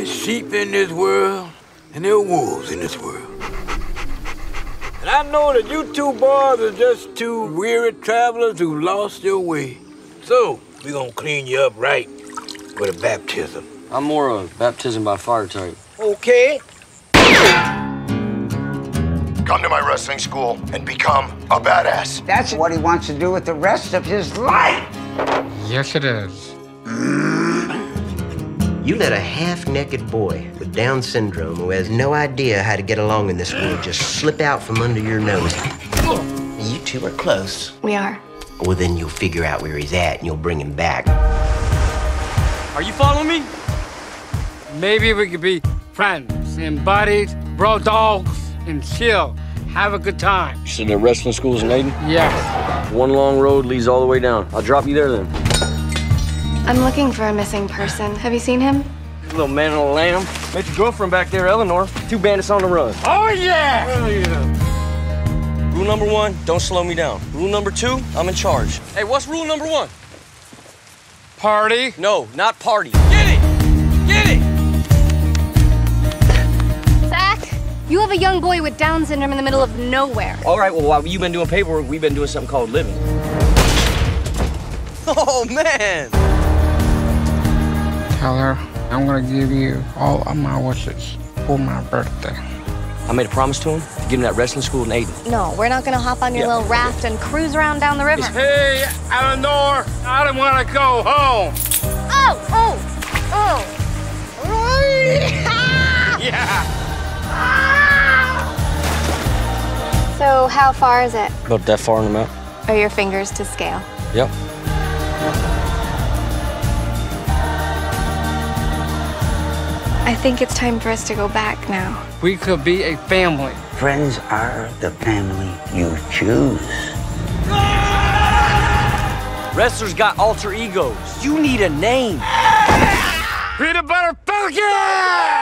There's sheep in this world, and there are wolves in this world. And I know that you two boys are just two weary travelers who lost your way. So, we're gonna clean you up right with a baptism. I'm more a baptism by fire type. Okay. Come to my wrestling school and become a badass. That's what he wants to do with the rest of his life. Yes, it is. You let a half-naked boy with Down syndrome who has no idea how to get along in this world just slip out from under your nose. You two are close. We are. Well, then you'll figure out where he's at and you'll bring him back. Are you following me? Maybe we could be friends and buddies, bro dogs, and chill. Have a good time. You said the wrestling school's in Aden? Yes. One long road leads all the way down. I'll drop you there then. I'm looking for a missing person. Have you seen him? Little man and a lamb. Met your girlfriend back there, Eleanor. 2 bandits on the run. Oh, yeah! Oh, yeah. Rule number 1, don't slow me down. Rule number 2, I'm in charge. Hey, what's rule number 1? Party? No, not party. Get it! Get it! Zach, you have a young boy with Down syndrome in the middle of nowhere. All right, well, while you've been doing paperwork, we've been doing something called living. Oh, man! Tell her I'm gonna give you all of my wishes for my birthday. I made a promise to him to give him that wrestling school in Aden. No, we're not gonna hop on your little raft and cruise around down the river. Hey, Eleanor, I don't wanna go home. Oh! Yeah. So how far is it? About that far on the map. Are your fingers to scale? Yep. I think it's time for us to go back now. We could be a family. Friends are the family you choose. Wrestlers got alter egos. You need a name. Peanut butter falcon!